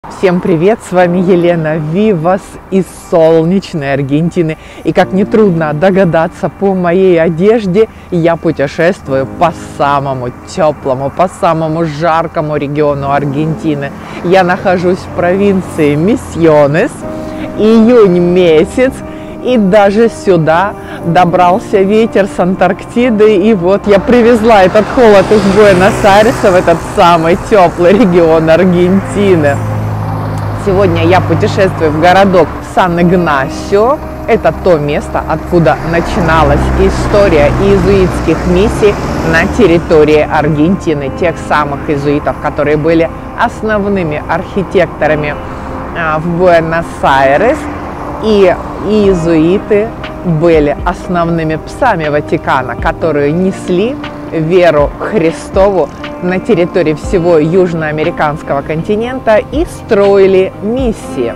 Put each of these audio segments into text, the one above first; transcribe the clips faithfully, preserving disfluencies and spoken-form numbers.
Всем привет, с вами Елена Вивас из солнечной Аргентины. И как нетрудно догадаться по моей одежде, я путешествую по самому теплому, по самому жаркому региону Аргентины. Я нахожусь в провинции Мисьонес, июнь месяц, и даже сюда добрался ветер с Антарктиды. И вот я привезла этот холод из Буэнос-Айреса в этот самый теплый регион Аргентины. Сегодня я путешествую в городок Сан-Игнасио. Это то место, откуда начиналась история иезуитских миссий на территории Аргентины. Тех самых иезуитов, которые были основными архитекторами в Буэнос-Айрес. И иезуиты были основными псами Ватикана, которые несли веру Христову на территории всего южноамериканского континента и строили миссии.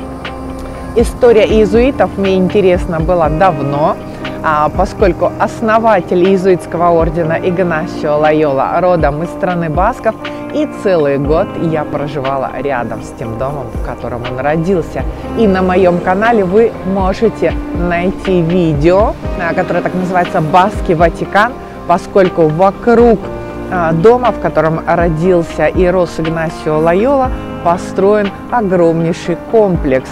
История иезуитов мне интересна была давно, поскольку основатель иезуитского ордена Игнасио Лойола родом из страны басков, и целый год я проживала рядом с тем домом, в котором он родился. И на моем канале вы можете найти видео, которое так называется «Баски Ватикан», поскольку вокруг дома, в котором родился и рос Игнасио Лойола, построен огромнейший комплекс,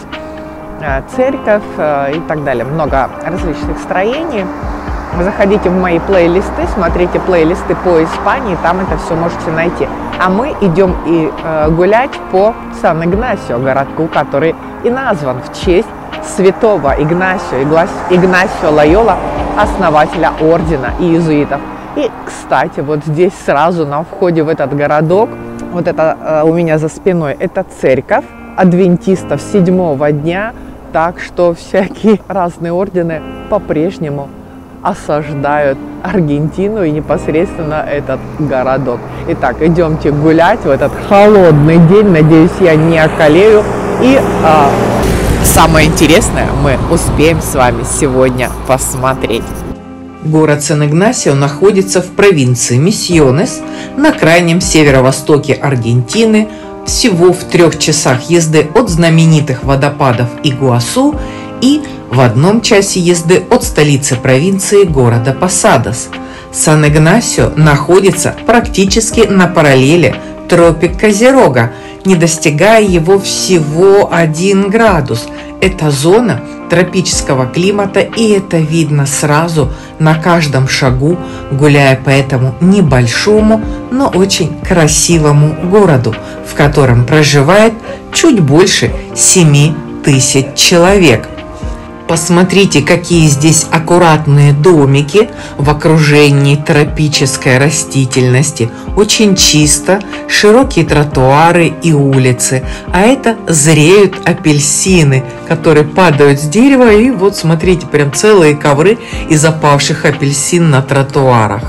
церковь и так далее. Много различных строений. Вы заходите в мои плейлисты, смотрите плейлисты по Испании, там это все можете найти. А мы идем и э, гулять по Сан-Игнасио, городку, который и назван в честь святого Игнасио, Игнасио Лойола, основателя ордена иезуитов. И, кстати, вот здесь сразу на входе в этот городок, вот это э, у меня за спиной, это церковь адвентистов седьмого дня, так что всякие разные ордены по-прежнему осаждают Аргентину и непосредственно этот городок. Итак, идемте гулять в этот холодный день, надеюсь, я не околею. И а, самое интересное мы успеем с вами сегодня посмотреть. Город Сан-Игнасио находится в провинции Мисьонес на крайнем северо-востоке Аргентины, всего в трех часах езды от знаменитых водопадов Игуасу и в одном часе езды от столицы провинции города Посадос. Сан-Игнасио находится практически на параллели тропик Козерога, не достигая его всего один градус. Это зона тропического климата, и это видно сразу на каждом шагу, гуляя по этому небольшому, но очень красивому городу, в котором проживает чуть больше семи тысяч человек. Посмотрите, какие здесь аккуратные домики в окружении тропической растительности. Очень чисто, широкие тротуары и улицы. А это зреют апельсины, которые падают с дерева. И вот смотрите, прям целые ковры из опавших апельсин на тротуарах.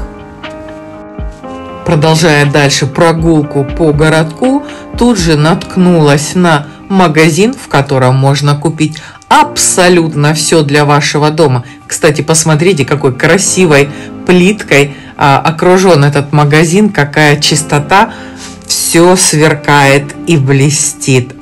Продолжая дальше прогулку по городку, тут же наткнулась на магазин, в котором можно купить абсолютно все для вашего дома. Кстати, посмотрите, какой красивой плиткой а, окружен этот магазин, какая чистота, все сверкает и блестит.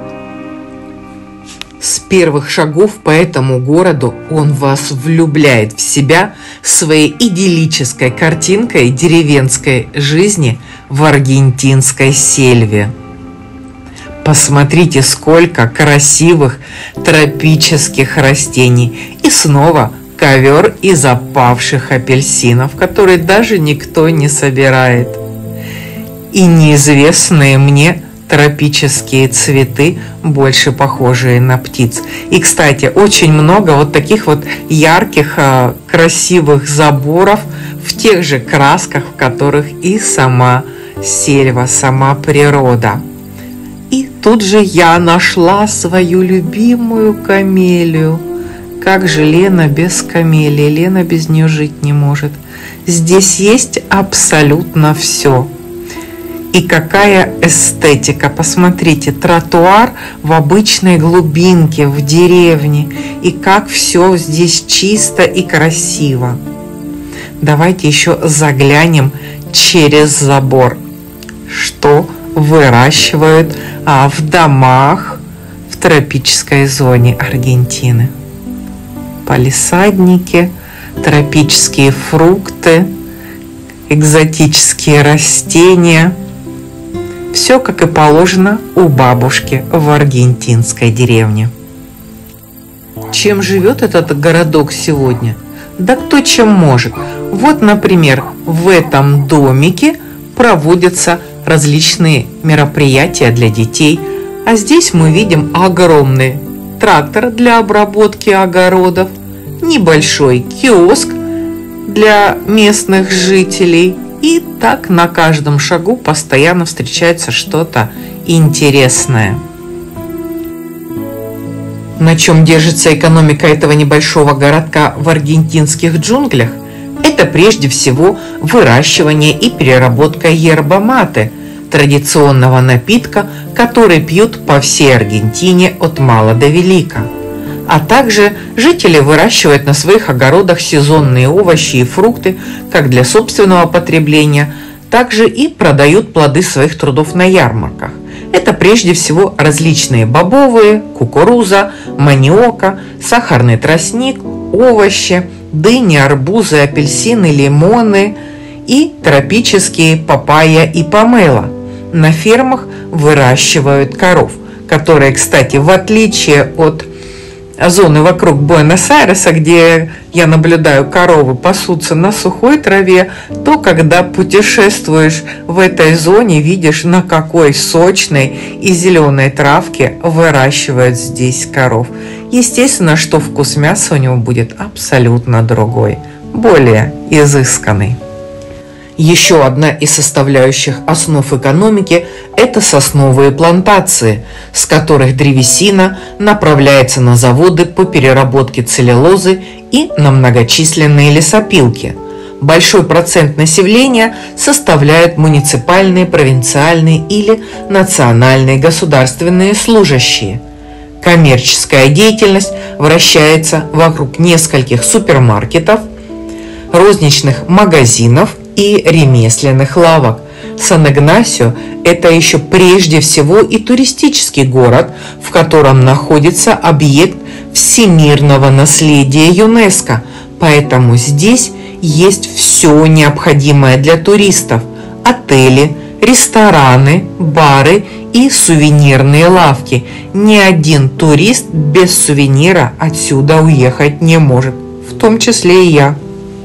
С первых шагов по этому городу он вас влюбляет в себя своей идиллической картинкой деревенской жизни в аргентинской сельве. Посмотрите, сколько красивых тропических растений. И снова ковер из опавших апельсинов, который даже никто не собирает. И неизвестные мне тропические цветы, больше похожие на птиц. И, кстати, очень много вот таких вот ярких, красивых заборов в тех же красках, в которых и сама сельва, сама природа. И тут же я нашла свою любимую камелию. Как же Лена без камелии? Лена без нее жить не может. Здесь есть абсолютно все. И какая эстетика. Посмотрите, тротуар в обычной глубинке, в деревне. И как все здесь чисто и красиво. Давайте еще заглянем через забор. Что выращивают а, в домах в тропической зоне Аргентины. Палисадники, тропические фрукты, экзотические растения. Все как и положено у бабушки в аргентинской деревне. Чем живет этот городок сегодня? Да кто чем может. Вот, например, в этом домике проводятся различные мероприятия для детей. А здесь мы видим огромный трактор для обработки огородов, небольшой киоск для местных жителей. И так на каждом шагу постоянно встречается что-то интересное. На чем держится экономика этого небольшого городка в аргентинских джунглях? Это прежде всего выращивание и переработка yerba-mate, традиционного напитка, который пьют по всей Аргентине от мала до велика. А также жители выращивают на своих огородах сезонные овощи и фрукты как для собственного потребления, также и продают плоды своих трудов на ярмарках. Это прежде всего различные бобовые, кукуруза, маниока, сахарный тростник, овощи, дыни, арбузы, апельсины, лимоны и тропические папайя и помело. На фермах выращивают коров, которые, кстати, в отличие от зоны вокруг Буэнос-Айреса, где я наблюдаю, коровы пасутся на сухой траве, то когда путешествуешь в этой зоне, видишь, на какой сочной и зеленой травке выращивают здесь коров. Естественно, что вкус мяса у него будет абсолютно другой, более изысканный. Еще одна из составляющих основ экономики – это сосновые плантации, с которых древесина направляется на заводы по переработке целлюлозы и на многочисленные лесопилки. Большой процент населения составляют муниципальные, провинциальные или национальные государственные служащие. Коммерческая деятельность вращается вокруг нескольких супермаркетов, розничных магазинов и ремесленных лавок. Сан-Игнасио – это еще прежде всего и туристический город, в котором находится объект всемирного наследия ЮНЕСКО, поэтому здесь есть все необходимое для туристов – отели, рестораны, бары и сувенирные лавки. Ни один турист без сувенира отсюда уехать не может, в том числе и я.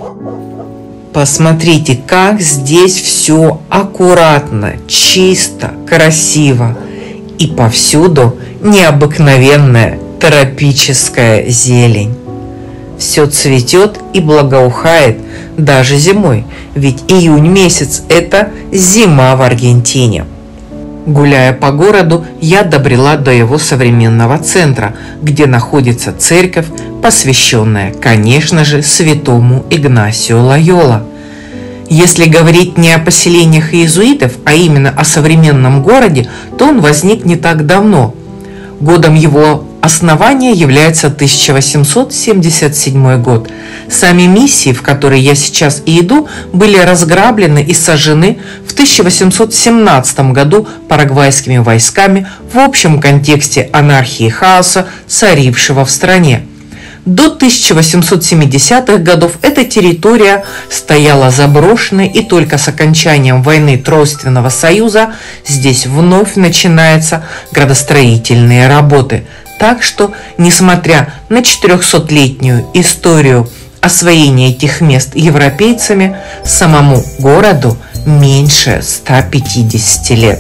Посмотрите, как здесь все аккуратно, чисто, красиво. И повсюду необыкновенная тропическая зелень. Все цветет и благоухает даже зимой, ведь июнь месяц – это зима в Аргентине. Гуляя по городу, я добрела до его современного центра, где находится церковь, посвященная, конечно же, святому Игнасио Лойола. Если говорить не о поселениях иезуитов, а именно о современном городе, то он возник не так давно. Годом его основания является тысяча восемьсот семьдесят седьмой год. Сами миссии, в которые я сейчас и иду, были разграблены и сожжены в тысяча восемьсот семнадцатом году парагвайскими войсками в общем контексте анархии и хаоса, царившего в стране. До тысяча восемьсот семидесятых годов эта территория стояла заброшенной, и только с окончанием войны Тройственного союза здесь вновь начинаются градостроительные работы. Так что, несмотря на четырехсотлетнюю историю освоения этих мест европейцами, самому городу меньше ста пятидесяти лет.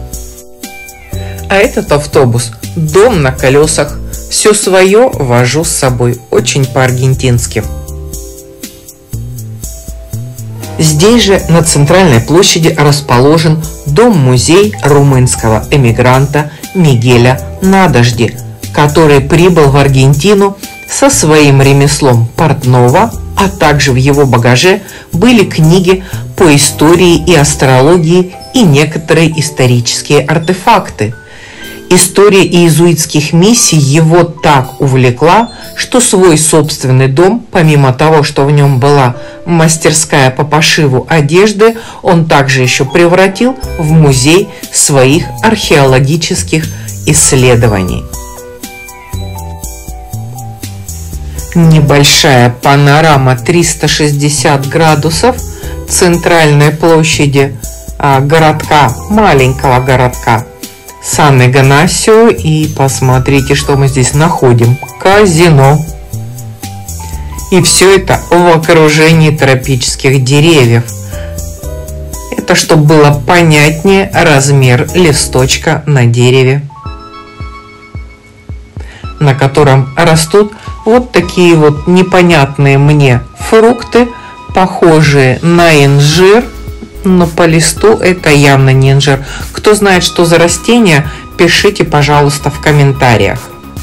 А этот автобус – дом на колесах. Все свое вожу с собой, очень по-аргентински. Здесь же, на центральной площади, расположен дом-музей румынского эмигранта Мигеля Надожди, который прибыл в Аргентину со своим ремеслом портного, а также в его багаже были книги по истории и астрологии и некоторые исторические артефакты. История иезуитских миссий его так увлекла, что свой собственный дом, помимо того, что в нем была мастерская по пошиву одежды, он также еще превратил в музей своих археологических исследований. Небольшая панорама триста шестьдесят градусов центральной площади а, городка, маленького городка Сан-Игнасио. И посмотрите, что мы здесь находим. Казино. И все это в окружении тропических деревьев. Это чтобы было понятнее размер листочка на дереве, на котором растут вот такие вот непонятные мне фрукты, похожие на инжир, но по листу это явно не инжир. Кто знает, что за растение, пишите, пожалуйста, в комментариях.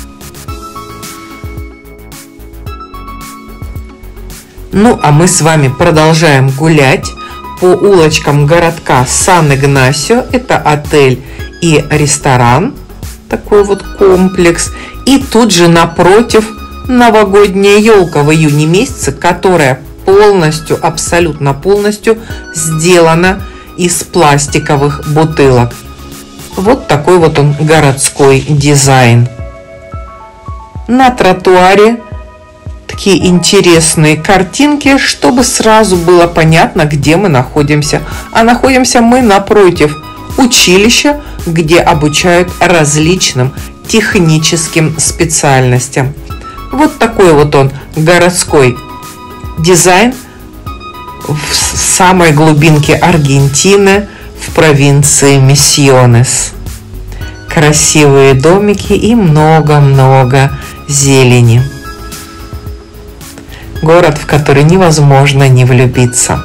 Ну, а мы с вами продолжаем гулять по улочкам городка Сан-Игнасио. Это отель и ресторан, такой вот комплекс. И тут же напротив новогодняя елка в июне месяце, которая полностью, абсолютно полностью сделана из пластиковых бутылок. Вот такой вот он городской дизайн. На тротуаре такие интересные картинки, чтобы сразу было понятно, где мы находимся. А находимся мы напротив училища, где обучают различным техническим специальностям. Вот такой вот он городской дизайн в самой глубинке Аргентины, в провинции Мисьонес. Красивые домики и много-много зелени. Город, в который невозможно не влюбиться.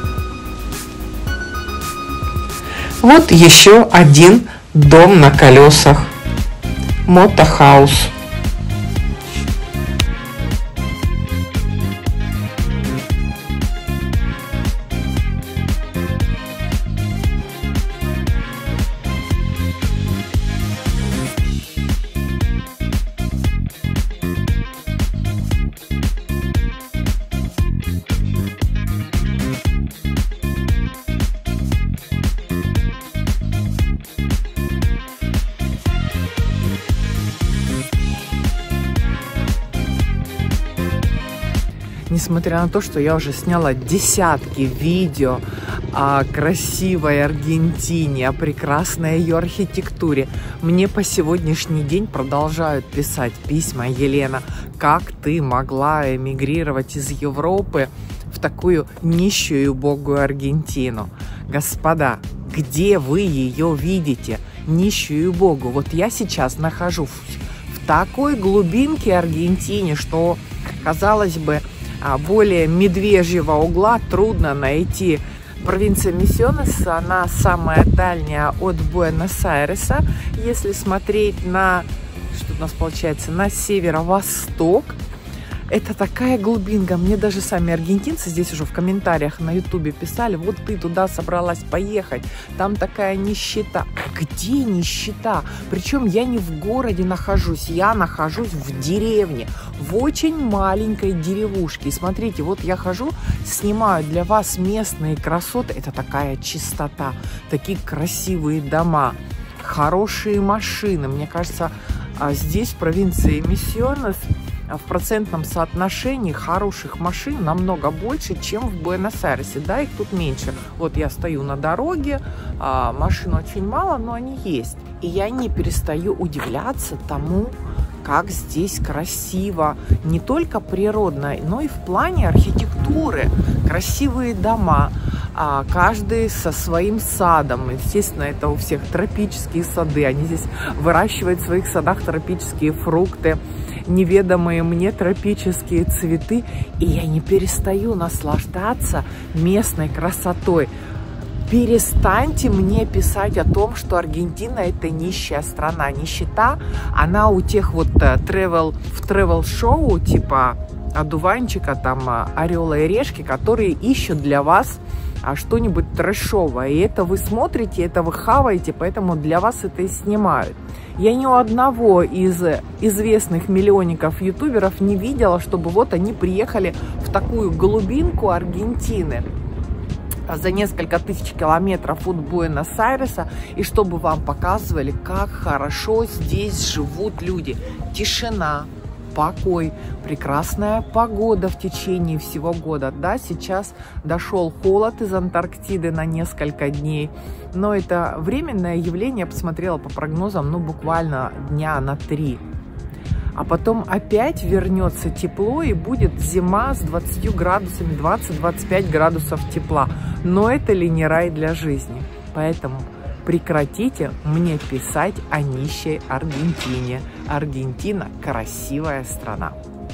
Вот еще один дом на колесах. Мотохаус. Несмотря на то, что я уже сняла десятки видео о красивой Аргентине, о прекрасной ее архитектуре, мне по сегодняшний день продолжают писать письма: Елена, как ты могла эмигрировать из Европы в такую нищую и убогую Аргентину? Господа, где вы ее видите, нищую и убогую? Вот я сейчас нахожусь в такой глубинке Аргентины, что, казалось бы, более медвежьего угла трудно найти. Провинция Мисьонес, она самая дальняя от Буэнос-Айреса. Если смотреть на, что у нас получается, на северо-восток, это такая глубинка. Мне даже сами аргентинцы здесь уже в комментариях на ютубе писали: вот ты туда собралась поехать, там такая нищета. Где нищета? Причем я не в городе нахожусь, я нахожусь в деревне, в очень маленькой деревушке. И смотрите, вот я хожу, снимаю для вас местные красоты. Это такая чистота, такие красивые дома, хорошие машины. Мне кажется, здесь, в провинции Мисьонес, в процентном соотношении хороших машин намного больше, чем в Буэнос-Айресе. Да, их тут меньше. Вот я стою на дороге, машин очень мало, но они есть. И я не перестаю удивляться тому, как здесь красиво. Не только природно, но и в плане архитектуры. Красивые дома, каждый со своим садом. Естественно, это у всех тропические сады. Они здесь выращивают в своих садах тропические фрукты, неведомые мне тропические цветы, и я не перестаю наслаждаться местной красотой. Перестаньте мне писать о том, что Аргентина — это нищая страна. Нищета, она у тех вот travel, в тревел-шоу типа одуванчика, там Орела и Решки, которые ищут для вас что-нибудь трэшовое. И это вы смотрите, это вы хаваете, поэтому для вас это и снимают. Я ни у одного из известных миллионников ютуберов не видела, чтобы вот они приехали в такую глубинку Аргентины за несколько тысяч километров от Буэнос-Айреса, и чтобы вам показывали, как хорошо здесь живут люди. Тишина, покой, прекрасная погода в течение всего года. Да, сейчас дошел холод из Антарктиды на несколько дней, но это временное явление, я посмотрела по прогнозам, ну буквально дня на три. А потом опять вернется тепло и будет зима с двадцатью градусами, двадцать-двадцать пять градусов тепла. Но это ли не рай для жизни? Поэтому прекратите мне писать о нищей Аргентине. Аргентина – красивая страна.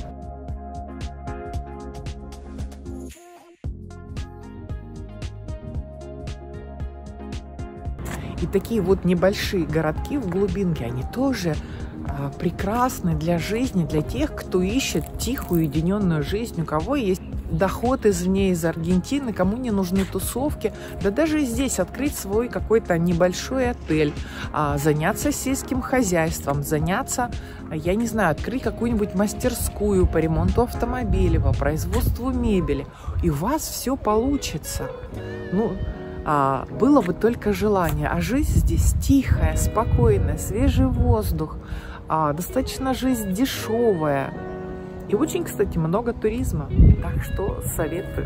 И такие вот небольшие городки в глубинке, они тоже э, прекрасны для жизни, для тех, кто ищет тихую, уединенную жизнь, у кого есть доход извне, из Аргентины, кому не нужны тусовки. Да даже здесь открыть свой какой-то небольшой отель, э, заняться сельским хозяйством, заняться, я не знаю, открыть какую-нибудь мастерскую по ремонту автомобилей, по производству мебели. И у вас все получится. Ну, А, было бы только желание. А жизнь здесь тихая, спокойная, свежий воздух, а, достаточно жизнь дешевая. И очень, кстати, много туризма. Так что советую.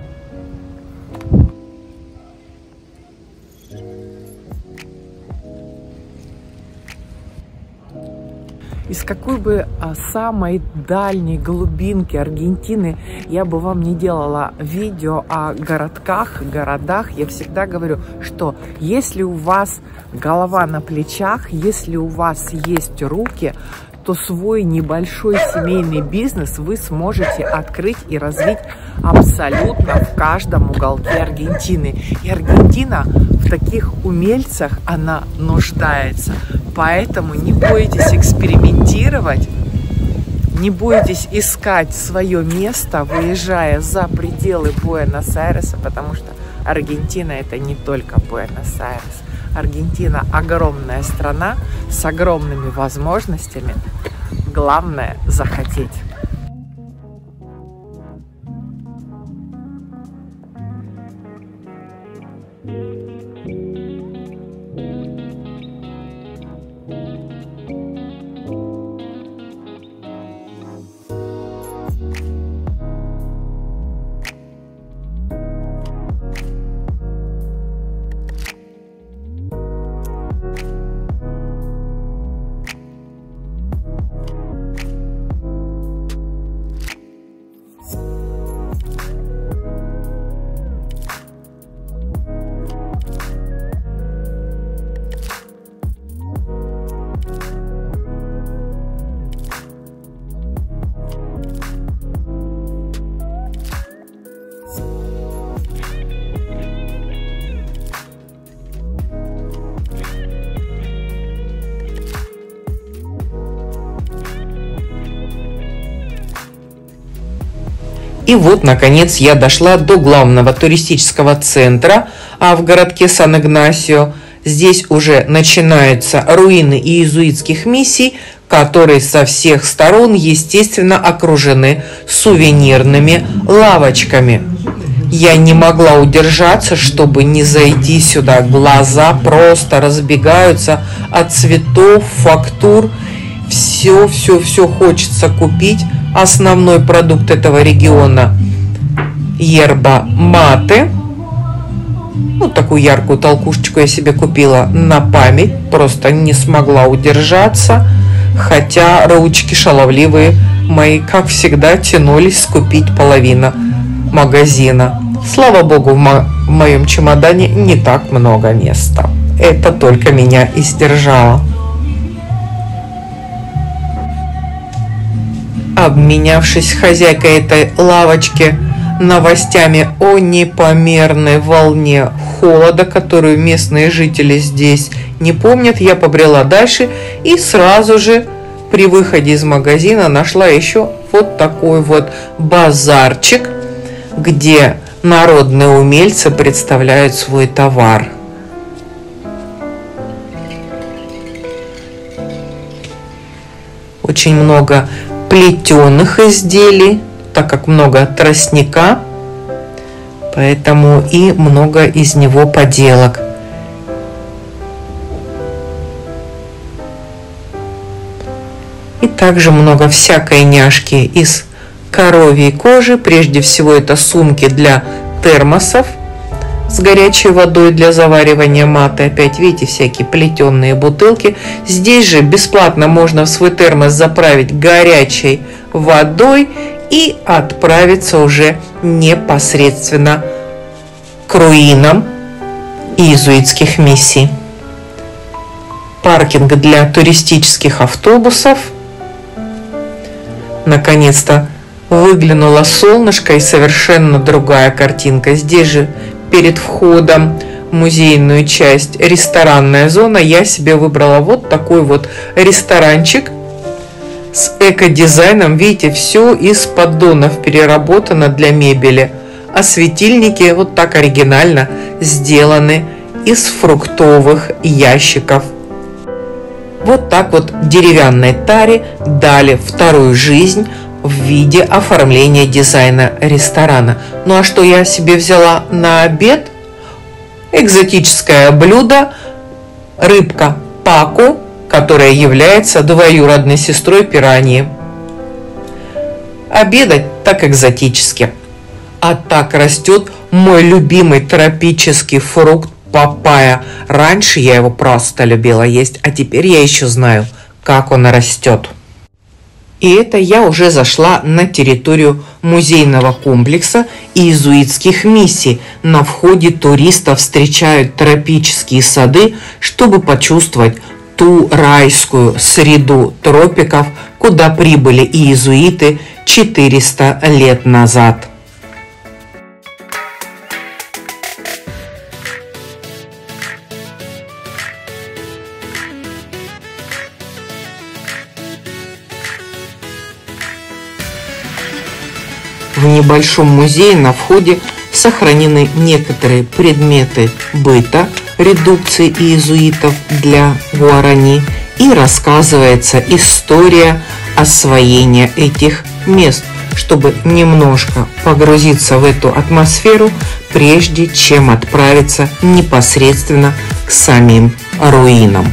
Из какой бы а, самой дальней глубинки Аргентины я бы вам не делала видео о городках, городах, я всегда говорю, что если у вас голова на плечах, если у вас есть руки, то свой небольшой семейный бизнес вы сможете открыть и развить абсолютно в каждом уголке Аргентины. И Аргентина в таких умельцах, она нуждается. Поэтому не бойтесь экспериментировать, не бойтесь искать свое место, выезжая за пределы Буэнос-Айреса, потому что Аргентина – это не только Буэнос-Айрес. Аргентина – огромная страна с огромными возможностями. Главное – захотеть. И вот, наконец, я дошла до главного туристического центра а в городке Сан-Игнасио. Здесь уже начинаются руины иезуитских миссий, которые со всех сторон, естественно, окружены сувенирными лавочками. Я не могла удержаться, чтобы не зайти сюда. Глаза просто разбегаются от цветов, фактур. Все, все, все хочется купить. Основной продукт этого региона – yerba mate. Вот такую яркую толкушечку я себе купила на память. Просто не смогла удержаться. Хотя ручки шаловливые мои, как всегда, тянулись скупить половину магазина. Слава богу, в, мо в моем чемодане не так много места. Это только меня и сдержало. Обменявшись с хозяйкой этой лавочки новостями о непомерной волне холода, которую местные жители здесь не помнят, я побрела дальше и сразу же при выходе из магазина нашла еще вот такой вот базарчик, где народные умельцы представляют свой товар. очень много плетеных изделий, так как много тростника, поэтому и много из него поделок. И также много всякой няшки из коровьей кожи. Прежде всего это сумки для термосов с горячей водой для заваривания маты. Опять видите, всякие плетеные бутылки. Здесь же бесплатно можно в свой термос заправить горячей водой и отправиться уже непосредственно к руинам иезуитских миссий. Паркинг для туристических автобусов. Наконец-то выглянуло солнышко и совершенно другая картинка. Здесь же перед входом в музейную часть ресторанная зона. Я себе выбрала вот такой вот ресторанчик с эко-дизайном. Видите, все из поддонов переработано для мебели. А светильники вот так оригинально сделаны из фруктовых ящиков. Вот так вот деревянной таре дали вторую жизнь в виде оформления дизайна ресторана. Ну а что я себе взяла на обед? Экзотическое блюдо – рыбка паку, которая является двоюродной сестрой пираньи. Обедать так экзотически. А так растет мой любимый тропический фрукт папайя. Раньше я его просто любила есть, а теперь я еще знаю, как он растет. И это я уже зашла на территорию музейного комплекса иезуитских миссий. На входе туристов встречают тропические сады, чтобы почувствовать ту райскую среду тропиков, куда прибыли иезуиты четыреста лет назад. В небольшом музее на входе сохранены некоторые предметы быта, редукции иезуитов для гуарани, и рассказывается история освоения этих мест, чтобы немножко погрузиться в эту атмосферу, прежде чем отправиться непосредственно к самим руинам.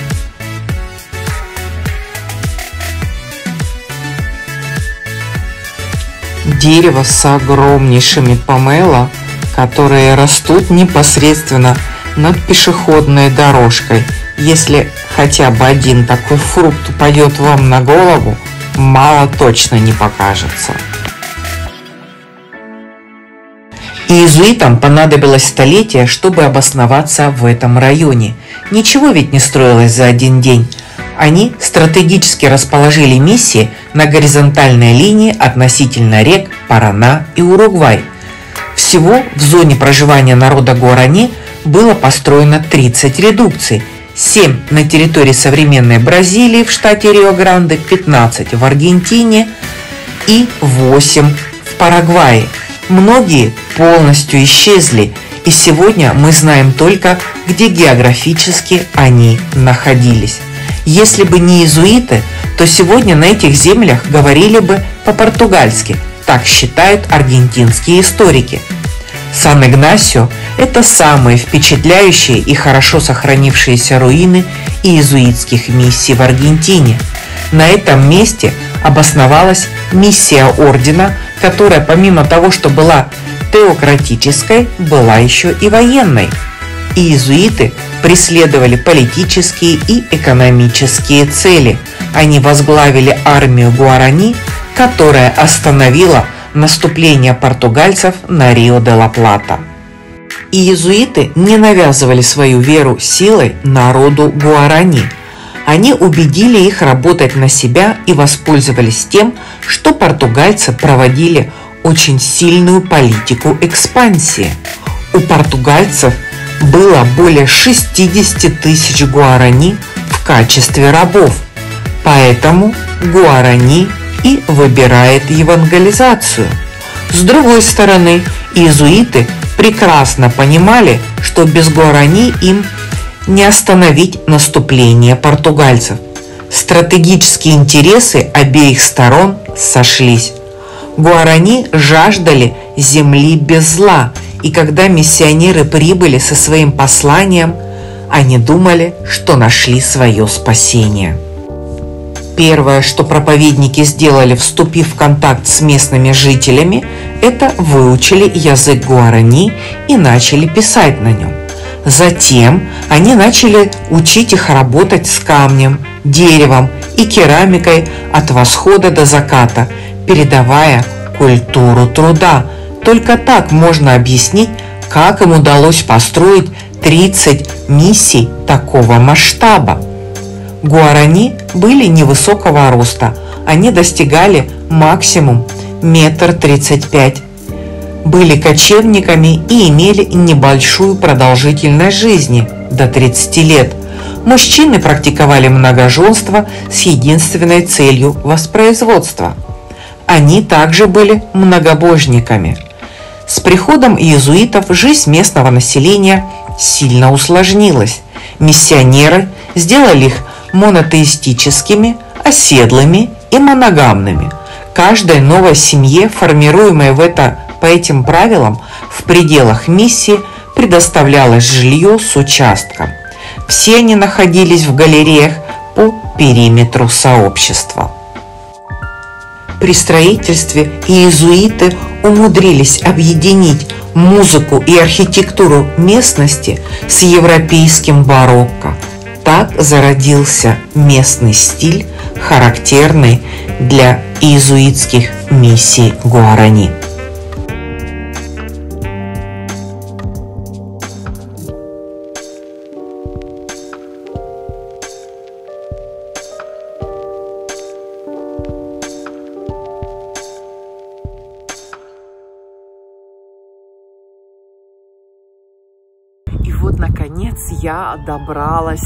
Дерево с огромнейшими помело, которые растут непосредственно над пешеходной дорожкой. Если хотя бы один такой фрукт упадет вам на голову, мало точно не покажется. Иезуитам понадобилось столетие, чтобы обосноваться в этом районе. Ничего ведь не строилось за один день. Они стратегически расположили миссии на горизонтальной линии относительно рек Парана и Уругвай. Всего в зоне проживания народа гуарани было построено тридцать редукций, семь на территории современной Бразилии в штате Рио-Гранде, пятнадцать в Аргентине и восемь в Парагвае. Многие полностью исчезли, и сегодня мы знаем только, где географически они находились. Если бы не иезуиты, то сегодня на этих землях говорили бы по-португальски, так считают аргентинские историки. Сан-Игнасио – это самые впечатляющие и хорошо сохранившиеся руины иезуитских миссий в Аргентине. На этом месте обосновалась миссия ордена, которая помимо того, что была теократической, была еще и военной. Иезуиты преследовали политические и экономические цели. Они возглавили армию гуарани, которая остановила наступление португальцев на Рио-де-ла-Плата. Иезуиты не навязывали свою веру силой народу гуарани. Они убедили их работать на себя и воспользовались тем, что португальцы проводили очень сильную политику экспансии. У португальцев было более шестидесяти тысяч гуарани в качестве рабов, поэтому гуарани и выбирает евангелизацию. С другой стороны, иезуиты прекрасно понимали, что без гуарани им не остановить наступление португальцев. Стратегические интересы обеих сторон сошлись. Гуарани жаждали земли без зла, и когда миссионеры прибыли со своим посланием, они думали, что нашли свое спасение. Первое, что проповедники сделали, вступив в контакт с местными жителями, это выучили язык гуарани и начали писать на нем. Затем они начали учить их работать с камнем, деревом и керамикой от восхода до заката, передавая культуру труда. Только так можно объяснить, как им удалось построить тридцать миссий такого масштаба. Гуарани были невысокого роста, они достигали максимум метр тридцать пять, были кочевниками и имели небольшую продолжительность жизни до тридцати лет. Мужчины практиковали многоженство с единственной целью воспроизводства. Они также были многобожниками. С приходом иезуитов жизнь местного населения сильно усложнилась. Миссионеры сделали их монотеистическими, оседлыми и моногамными. Каждой новой семье, формируемой в это, по этим правилам, в пределах миссии предоставлялось жилье с участком. Все они находились в галереях по периметру сообщества. При строительстве иезуиты умудрились объединить музыку и архитектуру местности с европейским барокко. Так зародился местный стиль, характерный для иезуитских миссий гуарани. И вот, наконец, я добралась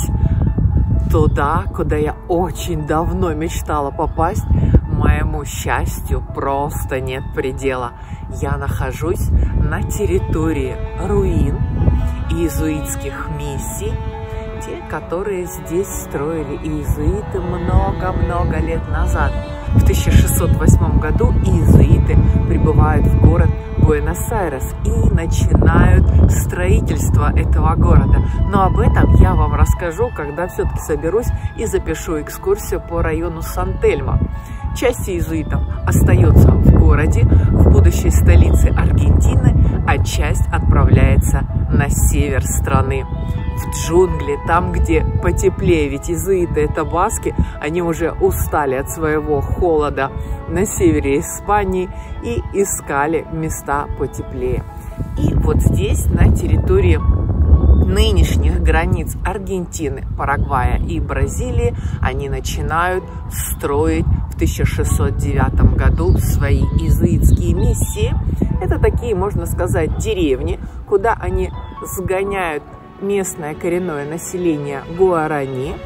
туда, куда я очень давно мечтала попасть. Моему счастью просто нет предела. Я нахожусь на территории руин иезуитских миссий, те, которые здесь строили иезуиты много-много лет назад. В тысяча шестьсот восьмом году иезуиты прибывают в город Буэнос-Айрес и начинают строительство этого города. Но об этом я вам расскажу, когда все-таки соберусь и запишу экскурсию по району Сан-Тельмо. Часть иезуитов остается в городе, в будущей столице Аргентины, а часть отправляется на север страны, в джунгли, там, где потеплее. Ведь иезуиты — это баски, они уже устали от своего холода на севере Испании и искали места потеплее. И вот здесь, на территории нынешних границ Аргентины, Парагвая и Бразилии, они начинают строить в тысяча шестьсот девятом году свои иезуитские миссии. Это такие, можно сказать, деревни, куда они сгоняют местное коренное население гуарани.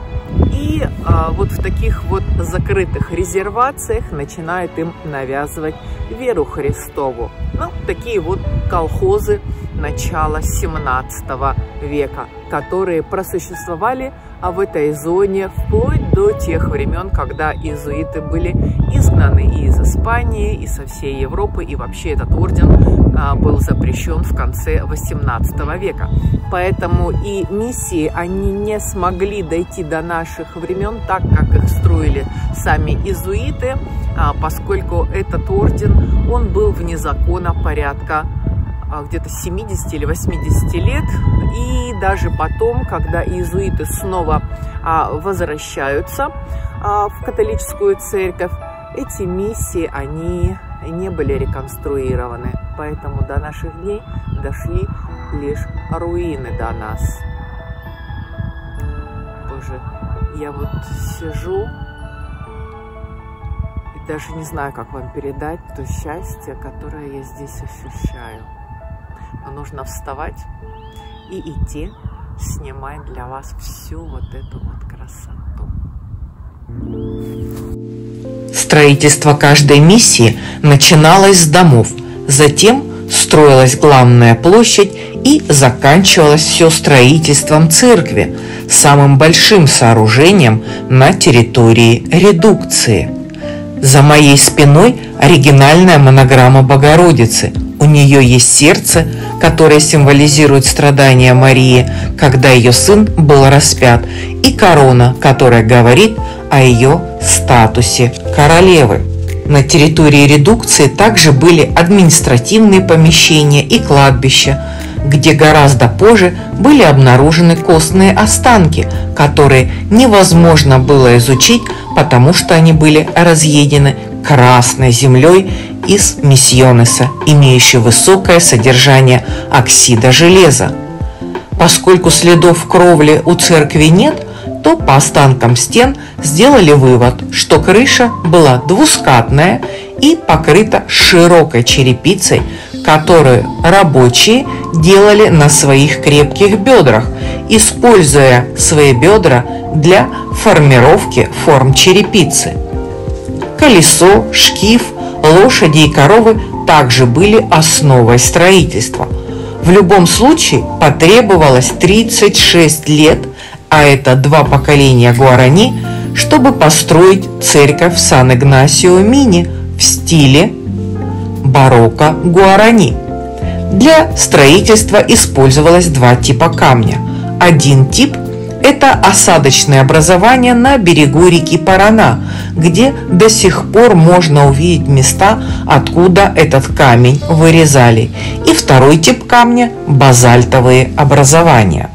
И а, вот в таких вот закрытых резервациях начинают им навязывать веру Христову. Ну, такие вот колхозы начала семнадцатого века, которые просуществовали а в этой зоне вплоть до тех времен, когда иезуиты были изгнаны и из Испании, и со всей Европы, и вообще этот орден а, был запрещен в конце восемнадцатого века. Поэтому и миссии, они не смогли дойти до наших времен так, как их строили сами иезуиты, а, поскольку этот орден, он был вне закона порядка где-то семидесяти или восьмидесяти лет, и даже потом, когда иезуиты снова а, возвращаются а, в католическую церковь, эти миссии, они не были реконструированы, поэтому до наших дней дошли лишь руины до нас. Боже, я вот сижу и даже не знаю, как вам передать то счастье, которое я здесь ощущаю. Но нужно вставать и идти снимать для вас всю вот эту вот красоту. Строительство каждой миссии начиналось с домов, затем строилась главная площадь и заканчивалось все строительством церкви, самым большим сооружением на территории редукции. За моей спиной оригинальная монограмма Богородицы. У нее есть сердце, которое символизирует страдания Марии, когда ее сын был распят, и корона, которая говорит о ее статусе королевы. На территории редукции также были административные помещения и кладбища, где гораздо позже были обнаружены костные останки, которые невозможно было изучить, потому что они были разъедены красной землей из Мисьонеса, имеющей высокое содержание оксида железа. Поскольку следов кровли у церкви нет, то по останкам стен сделали вывод, что крыша была двускатная и покрыта широкой черепицей, которую рабочие делали на своих крепких бедрах, используя свои бедра для формировки форм черепицы. Колесо, шкив, лошади и коровы также были основой строительства. В любом случае потребовалось тридцать шесть лет, а это два поколения гуарани, чтобы построить церковь Сан-Игнасио-Мини в стиле барокко гуарани. Для строительства использовалось два типа камня. Один тип – это осадочные образования на берегу реки Парана, где до сих пор можно увидеть места, откуда этот камень вырезали. И второй тип камня – базальтовые образования.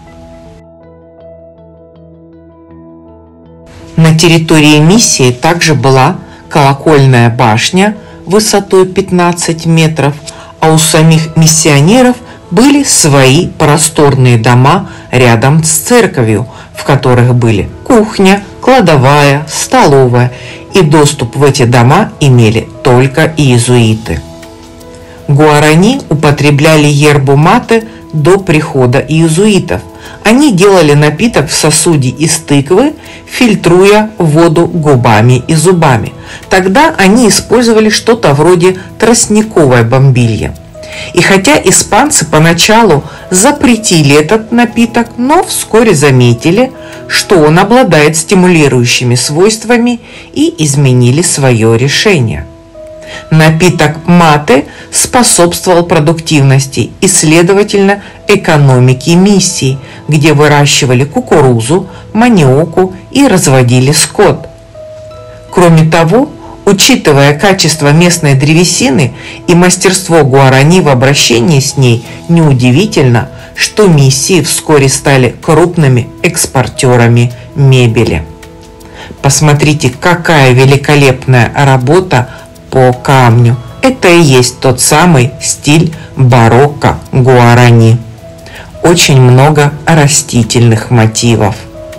На территории миссии также была колокольная башня высотой пятнадцать метров, а у самих миссионеров были свои просторные дома рядом с церковью, в которых были кухня, кладовая, столовая, и доступ в эти дома имели только иезуиты. Гуарани употребляли yerba-mate до прихода иезуитов. Они делали напиток в сосуде из тыквы, фильтруя воду губами и зубами. Тогда они использовали что-то вроде тростниковой бомбильи. И хотя испанцы поначалу запретили этот напиток, но вскоре заметили, что он обладает стимулирующими свойствами, и изменили свое решение. Напиток мате способствовал продуктивности и, следовательно, экономике миссии, где выращивали кукурузу, маниоку и разводили скот. Кроме того, учитывая качество местной древесины и мастерство гуарани в обращении с ней, неудивительно, что миссии вскоре стали крупными экспортерами мебели. Посмотрите, какая великолепная работа по камню. Это и есть тот самый стиль барокко гуарани. Очень много растительных мотивов.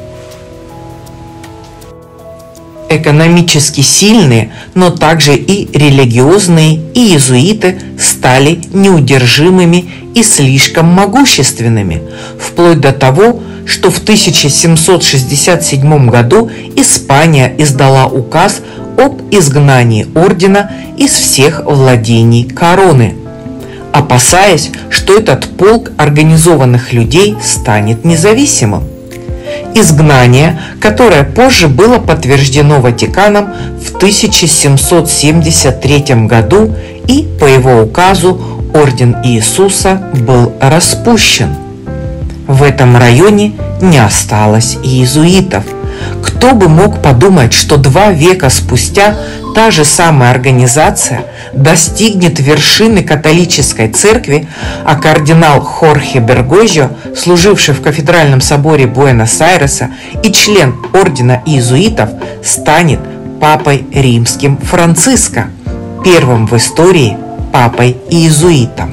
Экономически сильные, но также и религиозные иезуиты стали неудержимыми и слишком могущественными, вплоть до того, что в тысяча семьсот шестьдесят седьмом году Испания издала указ об изгнании ордена из всех владений короны, опасаясь, что этот полк организованных людей станет независимым. Изгнание, которое позже было подтверждено Ватиканом в тысяча семьсот семьдесят третьем году, и по его указу орден Иисуса был распущен. В этом районе не осталось иезуитов. Кто бы мог подумать, что два века спустя та же самая организация достигнет вершины католической церкви, а кардинал Хорхе Бергожио, служивший в кафедральном соборе Буэнос-Айреса и член ордена иезуитов, станет папой римским Франциско, первым в истории папой-иезуитом.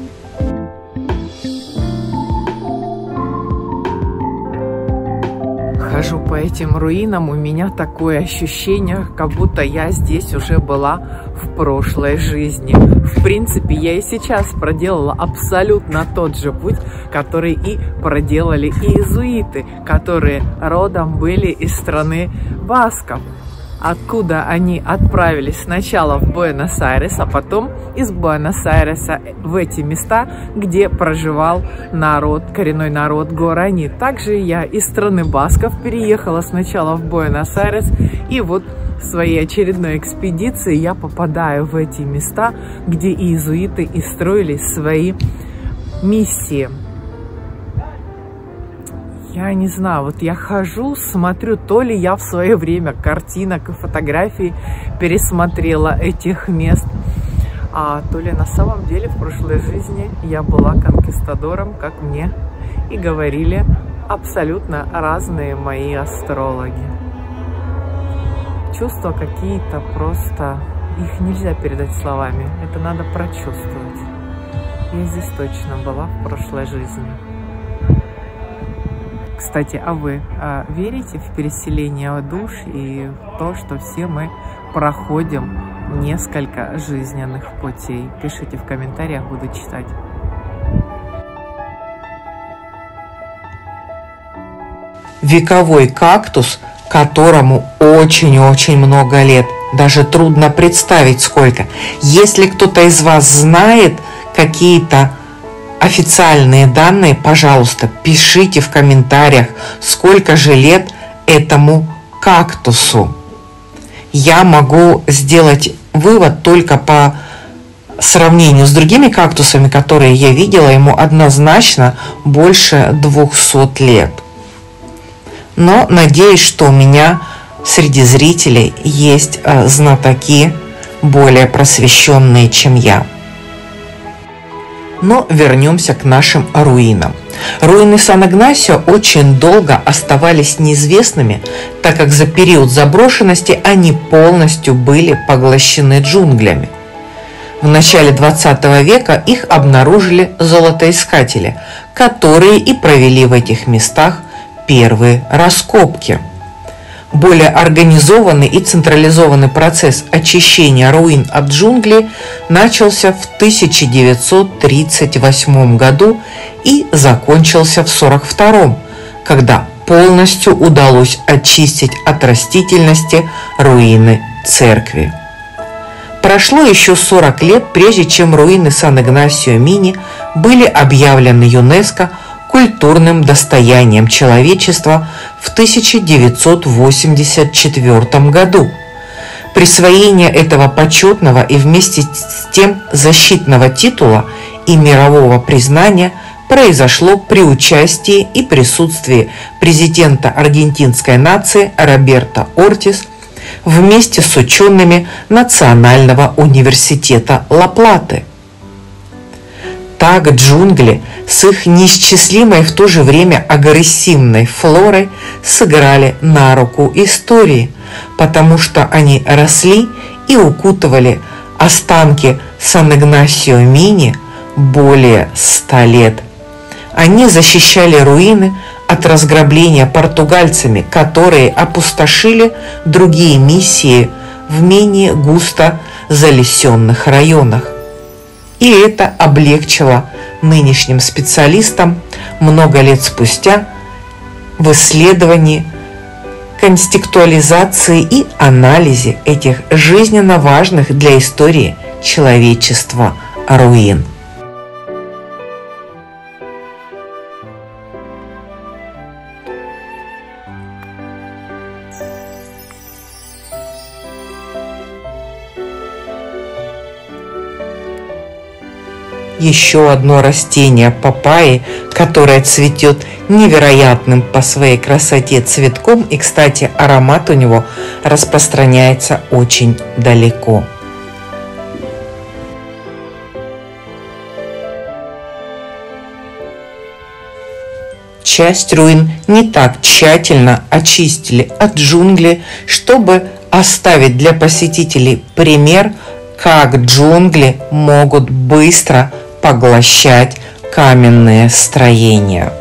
Хожу по этим руинам, у меня такое ощущение, как будто я здесь уже была в прошлой жизни. В принципе, я и сейчас проделала абсолютно тот же путь, который и проделали иезуиты, которые родом были из страны басков. откуда они отправились сначала в Буэнос-Айрес, а потом из Буэнос-Айреса в эти места, где проживал народ, коренной народ Гуарани. Также я из страны басков переехала сначала в Буэнос-Айрес, и вот в своей очередной экспедиции я попадаю в эти места, где иезуиты и строили свои миссии. Я не знаю, вот я хожу, смотрю, то ли я в свое время картинок и фотографий пересмотрела этих мест, а то ли на самом деле в прошлой жизни я была конкистадором, как мне и говорили абсолютно разные мои астрологи. Чувства какие-то просто, их нельзя передать словами, это надо прочувствовать. Я здесь точно была в прошлой жизни. Кстати, а вы а, верите в переселение душ и в то, что все мы проходим несколько жизненных путей? Пишите в комментариях, буду читать. Вековой кактус, которому очень-очень много лет. Даже трудно представить, сколько. Если кто-то из вас знает какие-то официальные данные, пожалуйста, пишите в комментариях, сколько же лет этому кактусу. Я могу сделать вывод только по сравнению с другими кактусами, которые я видела, ему однозначно больше двухсот лет. Но надеюсь, что у меня среди зрителей есть знатоки, более просвещенные, чем я. Но вернемся к нашим руинам. Руины Сан-Игнасио очень долго оставались неизвестными, так как за период заброшенности они полностью были поглощены джунглями. В начале двадцатого века их обнаружили золотоискатели, которые и провели в этих местах первые раскопки. Более организованный и централизованный процесс очищения руин от джунглей начался в тысяча девятьсот тридцать восьмом году и закончился в сорок втором, когда полностью удалось очистить от растительности руины церкви. Прошло еще сорок лет, прежде чем руины Сан-Игнасио-Мини были объявлены ЮНЕСКО культурным достоянием человечества в тысяча девятьсот восемьдесят четвёртом году. Присвоение этого почетного и вместе с тем защитного титула и мирового признания произошло при участии и присутствии президента аргентинской нации Роберто Ортис вместе с учеными Национального университета Ла-Платы. Так джунгли с их неисчислимой в то же время агрессивной флорой сыграли на руку истории, потому что они росли и укутывали останки Сан-Игнасио-Мини более ста лет. Они защищали руины от разграбления португальцами, которые опустошили другие миссии в менее густо залесенных районах. И это облегчило нынешним специалистам много лет спустя в исследовании, контекстуализации и анализе этих жизненно важных для истории человечества руин. Еще одно растение папайи, которое цветет невероятным по своей красоте цветком, и, кстати, аромат у него распространяется очень далеко. Часть руин не так тщательно очистили от джунглей, чтобы оставить для посетителей пример, как джунгли могут быстро поглощать каменные строения.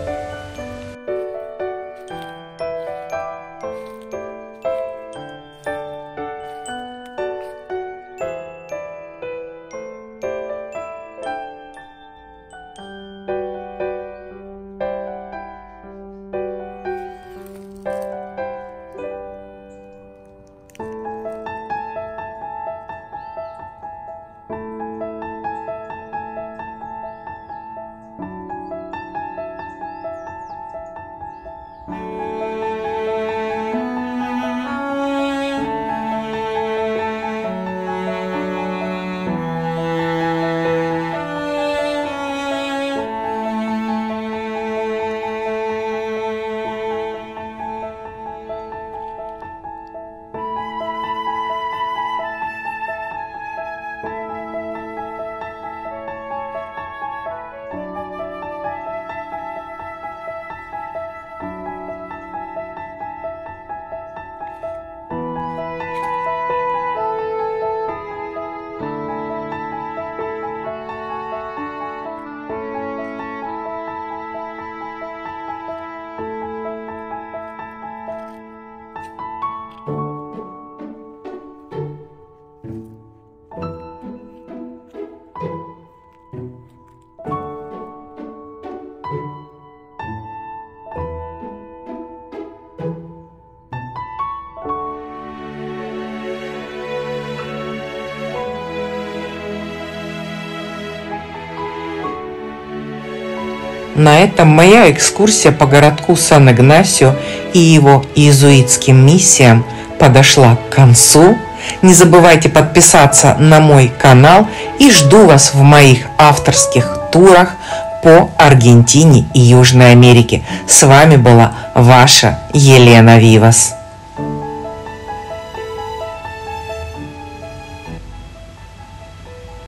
На этом моя экскурсия по городку Сан-Игнасио и его иезуитским миссиям подошла к концу. Не забывайте подписаться на мой канал и жду вас в моих авторских турах по Аргентине и Южной Америке. С вами была ваша Елена Вивас.